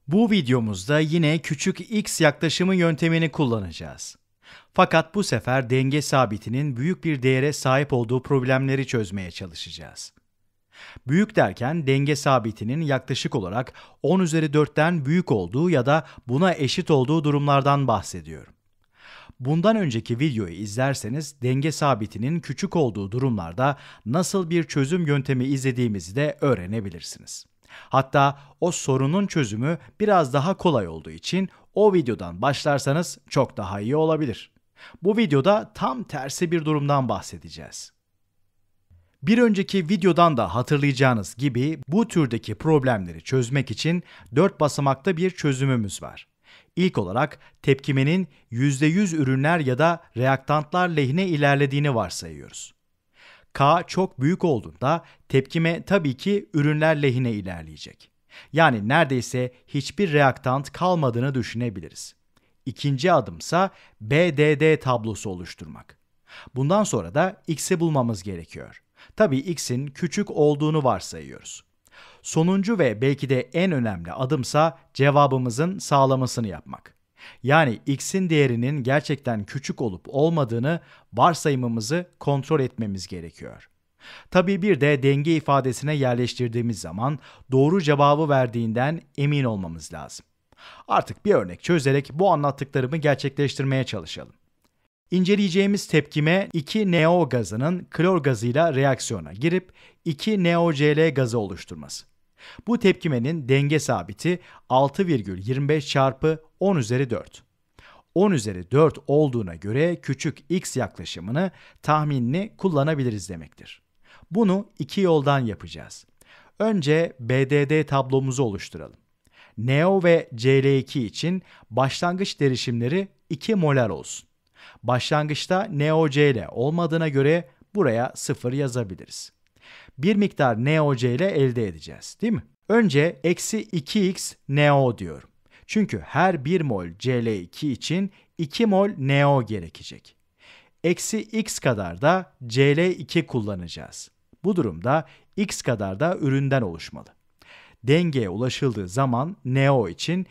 Bu videomuzda yine küçük x yaklaşımı yöntemini kullanacağız. Fakat bu sefer denge sabitinin büyük bir değere sahip olduğu problemleri çözmeye çalışacağız. Büyük derken denge sabitinin yaklaşık olarak 10 üzeri 4'ten büyük olduğu ya da buna eşit olduğu durumlardan bahsediyorum. Bundan önceki videoyu izlerseniz denge sabitinin küçük olduğu durumlarda nasıl bir çözüm yöntemi izlediğimizi de öğrenebilirsiniz. Hatta o sorunun çözümü biraz daha kolay olduğu için o videodan başlarsanız çok daha iyi olabilir. Bu videoda tam tersi bir durumdan bahsedeceğiz. Bir önceki videodan da hatırlayacağınız gibi bu türdeki problemleri çözmek için 4 basamakta bir çözümümüz var. İlk olarak tepkimenin %100 ürünler ya da reaktantlar lehine ilerlediğini varsayıyoruz. K çok büyük olduğunda tepkime tabii ki ürünler lehine ilerleyecek. Yani neredeyse hiçbir reaktant kalmadığını düşünebiliriz. İkinci adımsa BDD tablosu oluşturmak. Bundan sonra da X'i bulmamız gerekiyor. Tabii X'in küçük olduğunu varsayıyoruz. Sonuncu ve belki de en önemli adımsa cevabımızın sağlamasını yapmak. Yani X'in değerinin gerçekten küçük olup olmadığını varsayımımızı kontrol etmemiz gerekiyor. Tabii bir de denge ifadesine yerleştirdiğimiz zaman doğru cevabı verdiğinden emin olmamız lazım. Artık bir örnek çözerek bu anlattıklarımı gerçekleştirmeye çalışalım. İnceleyeceğimiz tepkime 2-NeO gazının klor gazıyla reaksiyona girip 2-NeoCl gazı oluşturması. Bu tepkimenin denge sabiti 6,25 çarpı 10 üzeri 4. 10 üzeri 4 olduğuna göre küçük x yaklaşımını tahminini kullanabiliriz demektir. Bunu iki yoldan yapacağız. Önce BDD tablomuzu oluşturalım. Neo ve Cl2 için başlangıç derişimleri 2 molar olsun. Başlangıçta NeoCl olmadığına göre buraya 0 yazabiliriz. Bir miktar NeoCl elde edeceğiz, değil mi? Önce eksi 2x Neo diyorum. Çünkü her 1 mol Cl2 için 2 mol Neo gerekecek. Eksi x kadar da Cl2 kullanacağız. Bu durumda x kadar da üründen oluşmalı. Dengeye ulaşıldığı zaman Neo için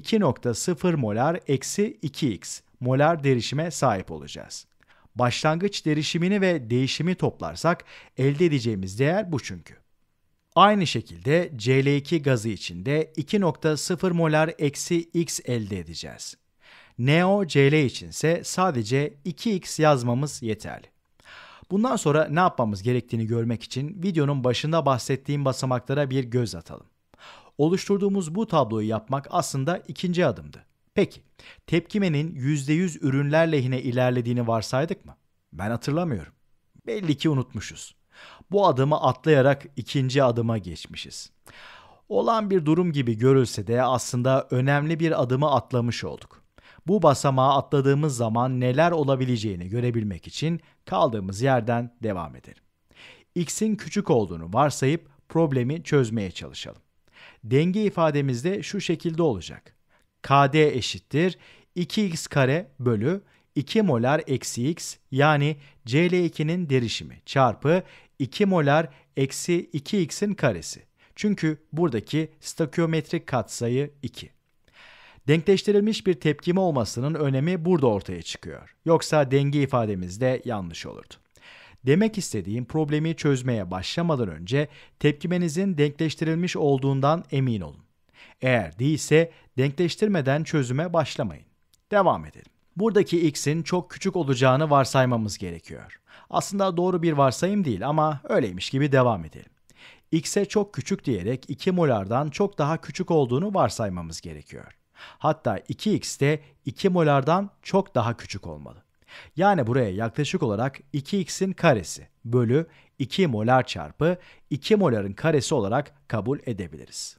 2,0 molar eksi 2x molar derişime sahip olacağız. Başlangıç derişimini ve değişimi toplarsak elde edeceğimiz değer bu çünkü. Aynı şekilde Cl2 gazı için de 2,0 molar eksi x elde edeceğiz. NeoCl içinse sadece 2x yazmamız yeterli. Bundan sonra ne yapmamız gerektiğini görmek için videonun başında bahsettiğim basamaklara bir göz atalım. Oluşturduğumuz bu tabloyu yapmak aslında ikinci adımdı. Peki, tepkimenin %100 ürünler lehine ilerlediğini varsaydık mı? Ben hatırlamıyorum. Belli ki unutmuşuz. Bu adımı atlayarak ikinci adıma geçmişiz. Olan bir durum gibi görülse de aslında önemli bir adımı atlamış olduk. Bu basamağı atladığımız zaman neler olabileceğini görebilmek için kaldığımız yerden devam edelim. X'in küçük olduğunu varsayıp problemi çözmeye çalışalım. Denge ifademiz de şu şekilde olacak. KD eşittir 2x kare bölü 2 molar eksi x yani Cl2'nin derişimi çarpı 2 molar eksi 2x'in karesi. Çünkü buradaki stoikiyometrik katsayı 2. Denkleştirilmiş bir tepkime olmasının önemi burada ortaya çıkıyor. Yoksa denge ifademiz de yanlış olurdu. Demek istediğim problemi çözmeye başlamadan önce tepkimenizin denkleştirilmiş olduğundan emin olun. Eğer değilse denkleştirmeden çözüme başlamayın. Devam edelim. Buradaki x'in çok küçük olacağını varsaymamız gerekiyor. Aslında doğru bir varsayım değil ama öyleymiş gibi devam edelim. X'e çok küçük diyerek 2 molardan çok daha küçük olduğunu varsaymamız gerekiyor. Hatta 2x de 2 molardan çok daha küçük olmalı. Yani buraya yaklaşık olarak 2x'in karesi bölü 2 molar çarpı 2 moların karesi olarak kabul edebiliriz.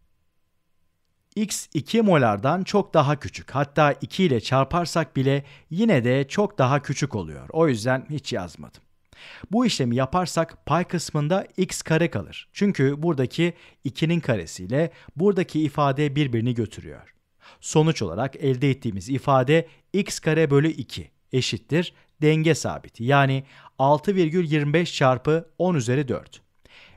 X 2 molardan çok daha küçük. Hatta 2 ile çarparsak bile yine de çok daha küçük oluyor. O yüzden hiç yazmadım. Bu işlemi yaparsak pay kısmında x kare kalır. Çünkü buradaki 2'nin karesiyle buradaki ifade birbirini götürüyor. Sonuç olarak elde ettiğimiz ifade x kare bölü 2 eşittir denge sabiti yani 6,25 çarpı 10 üzeri 4.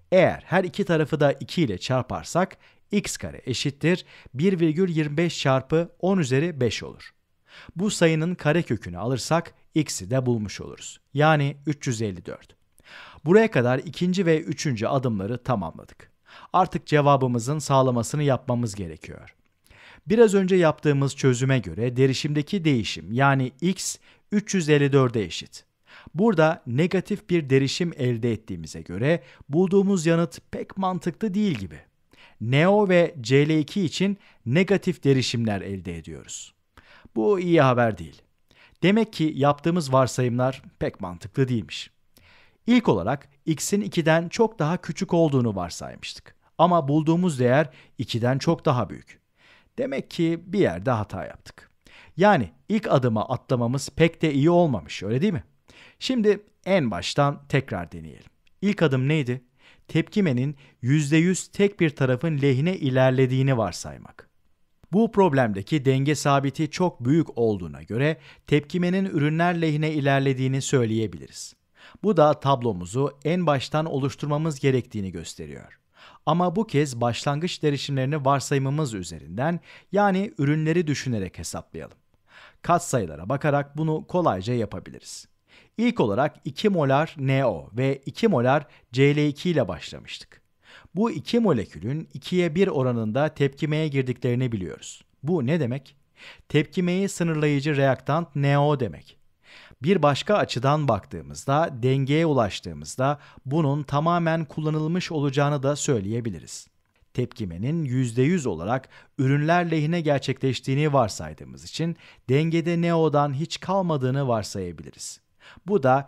Eğer her iki tarafı da 2 ile çarparsak x kare eşittir 1,25 çarpı 10 üzeri 5 olur. Bu sayının karekökünü alırsak x'i de bulmuş oluruz. Yani 354. Buraya kadar ikinci ve üçüncü adımları tamamladık. Artık cevabımızın sağlamasını yapmamız gerekiyor. Biraz önce yaptığımız çözüme göre derişimdeki değişim yani x 354'e eşit. Burada negatif bir derişim elde ettiğimize göre bulduğumuz yanıt pek mantıklı değil gibi. NO ve Cl2 için negatif derişimler elde ediyoruz. Bu iyi haber değil. Demek ki yaptığımız varsayımlar pek mantıklı değilmiş. İlk olarak x'in 2'den çok daha küçük olduğunu varsaymıştık. Ama bulduğumuz değer 2'den çok daha büyük. Demek ki bir yerde hata yaptık. Yani ilk adımı atlamamız pek de iyi olmamış, öyle değil mi? Şimdi en baştan tekrar deneyelim. İlk adım neydi? Tepkimenin %100 tek bir tarafın lehine ilerlediğini varsaymak. Bu problemdeki denge sabiti çok büyük olduğuna göre tepkimenin ürünler lehine ilerlediğini söyleyebiliriz. Bu da tablomuzu en baştan oluşturmamız gerektiğini gösteriyor. Ama bu kez başlangıç derişimlerini varsayımımız üzerinden yani ürünleri düşünerek hesaplayalım. Katsayılara bakarak bunu kolayca yapabiliriz. İlk olarak 2 molar NO ve 2 molar Cl2 ile başlamıştık. Bu iki molekülün 2'ye 1 oranında tepkimeye girdiklerini biliyoruz. Bu ne demek? Tepkimeyi sınırlayıcı reaktant NO demek. Bir başka açıdan baktığımızda, dengeye ulaştığımızda bunun tamamen kullanılmış olacağını da söyleyebiliriz. Tepkimenin %100 olarak ürünler lehine gerçekleştiğini varsaydığımız için dengede NO'dan hiç kalmadığını varsayabiliriz. Bu da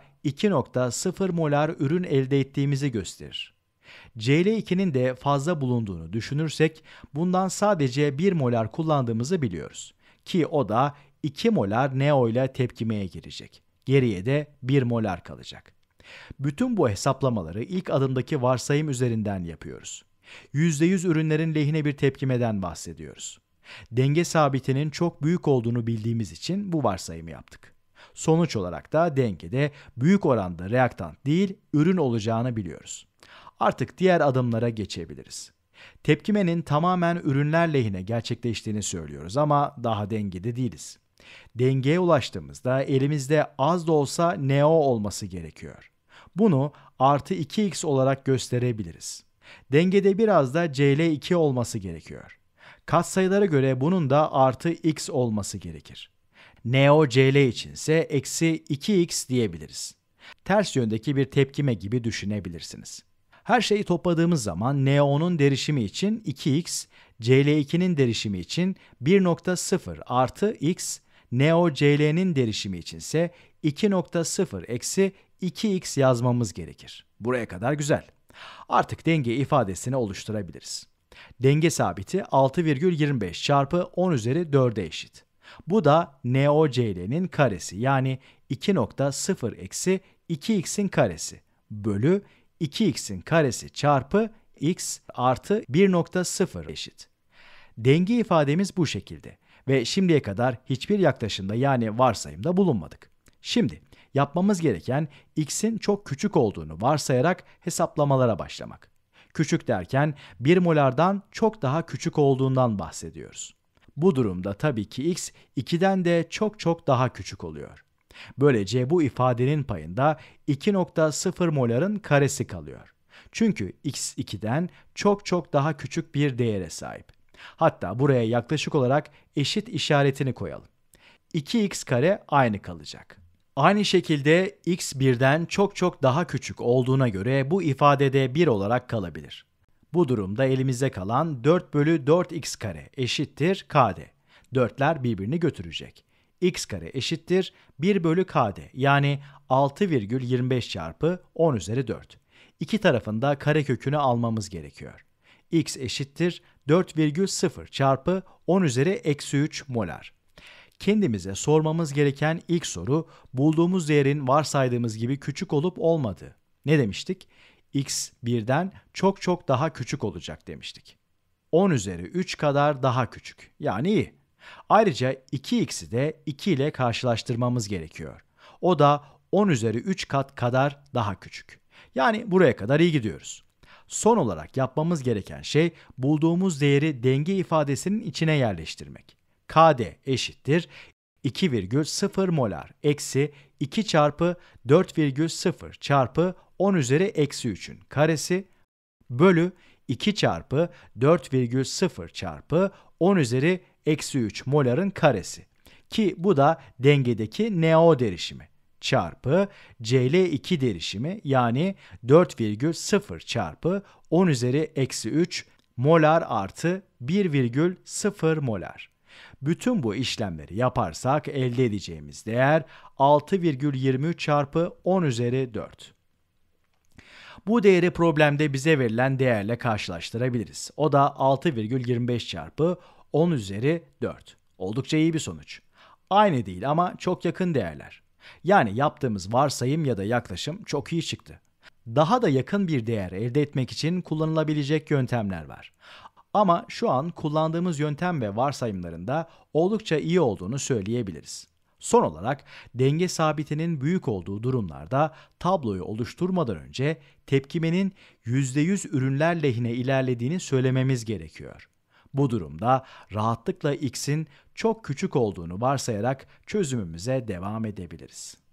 2,0 molar ürün elde ettiğimizi gösterir. Cl2'nin de fazla bulunduğunu düşünürsek bundan sadece 1 molar kullandığımızı biliyoruz. Ki o da 2 molar NO ile tepkimeye girecek. Geriye de 1 molar kalacak. Bütün bu hesaplamaları ilk adımdaki varsayım üzerinden yapıyoruz. %100 ürünlerin lehine bir tepkimeden bahsediyoruz. Denge sabitinin çok büyük olduğunu bildiğimiz için bu varsayımı yaptık. Sonuç olarak da dengede büyük oranda reaktant değil, ürün olacağını biliyoruz. Artık diğer adımlara geçebiliriz. Tepkimenin tamamen ürünler lehine gerçekleştiğini söylüyoruz ama daha dengede değiliz. Dengeye ulaştığımızda elimizde az da olsa NO olması gerekiyor. Bunu artı 2x olarak gösterebiliriz. Dengede biraz da Cl2 olması gerekiyor. Katsayılara göre bunun da artı x olması gerekir. NO Cl içinse eksi 2x diyebiliriz. Ters yöndeki bir tepkime gibi düşünebilirsiniz. Her şeyi topladığımız zaman NO'nun derişimi için 2x, Cl2'nin derişimi için 1,0 artı x, NO Cl'nin derişimi içinse 2,0 eksi 2x yazmamız gerekir. Buraya kadar güzel. Artık denge ifadesini oluşturabiliriz. Denge sabiti 6,25 çarpı 10 üzeri 4'e eşit. Bu da NO Cl'nin karesi yani 2,0 eksi 2x'in karesi bölü 2x'in karesi çarpı x artı 1,0 eşit. Denge ifademiz bu şekilde ve şimdiye kadar hiçbir yaklaşımda yani varsayımda bulunmadık. Şimdi yapmamız gereken x'in çok küçük olduğunu varsayarak hesaplamalara başlamak. Küçük derken 1 molardan çok daha küçük olduğundan bahsediyoruz. Bu durumda tabii ki x 2'den de çok daha küçük oluyor. Böylece bu ifadenin payında 2,0 moların karesi kalıyor. Çünkü x 2'den çok daha küçük bir değere sahip. Hatta buraya yaklaşık olarak eşit işaretini koyalım. 2x kare aynı kalacak. Aynı şekilde x 1'den çok daha küçük olduğuna göre bu ifadede 1 olarak kalabilir. Bu durumda elimizde kalan 4 bölü 4x kare eşittir kd. 4'ler birbirini götürecek. X kare eşittir 1 bölü kd yani 6,25 çarpı 10 üzeri 4. İki tarafında karekökünü almamız gerekiyor. X eşittir 4,0 çarpı 10 üzeri eksi 3 molar. Kendimize sormamız gereken ilk soru bulduğumuz değerin varsaydığımız gibi küçük olup olmadığı. Ne demiştik? X 1'den çok daha küçük olacak demiştik. 10 üzeri 3 kadar daha küçük. Yani iyi. Ayrıca 2x'i de 2 ile karşılaştırmamız gerekiyor. O da 10 üzeri 3 kat kadar daha küçük. Yani buraya kadar iyi gidiyoruz. Son olarak yapmamız gereken şey bulduğumuz değeri denge ifadesinin içine yerleştirmek. KD eşittir 2,0 molar eksi 2 çarpı 4,0 çarpı 10 üzeri eksi 3'ün karesi bölü 2 çarpı 4,0 çarpı 10 üzeri eksi 3 moların karesi. Ki bu da dengedeki NO derişimi çarpı Cl2 derişimi yani 4,0 çarpı 10 üzeri eksi 3 molar artı 1,0 molar. Bütün bu işlemleri yaparsak elde edeceğimiz değer 6,23 çarpı 10 üzeri 4. Bu değeri problemde bize verilen değerle karşılaştırabiliriz. O da 6,25 çarpı 10 üzeri 4. Oldukça iyi bir sonuç. Aynı değil ama çok yakın değerler. Yani yaptığımız varsayım ya da yaklaşım çok iyi çıktı. Daha da yakın bir değer elde etmek için kullanılabilecek yöntemler var. Ama şu an kullandığımız yöntem ve varsayımlarında oldukça iyi olduğunu söyleyebiliriz. Son olarak denge sabitinin büyük olduğu durumlarda tabloyu oluşturmadan önce tepkimenin %100 ürünler lehine ilerlediğini söylememiz gerekiyor. Bu durumda rahatlıkla x'in çok küçük olduğunu varsayarak çözümümüze devam edebiliriz.